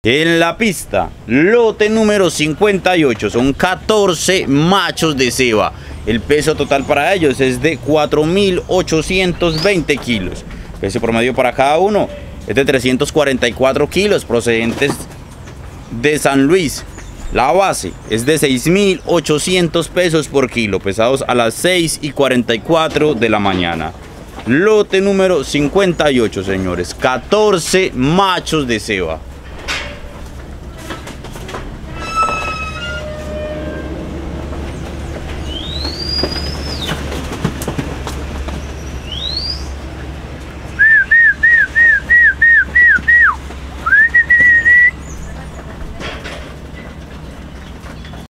En la pista, lote número 58, son 14 machos de ceba. El peso total para ellos es de 4.820 kilos. Peso promedio para cada uno es de 344 kilos, procedentes de San Luis. La base es de 6.800 pesos por kilo, pesados a las 6:44 de la mañana. Lote número 58, señores, 14 machos de ceba.